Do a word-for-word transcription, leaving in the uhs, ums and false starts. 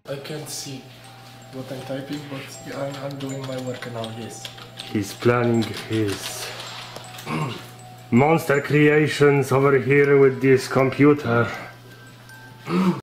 I can't see what I'm typing, but yeah, I'm, I'm doing my work now, yes. He's planning his monster creations over here with this computer.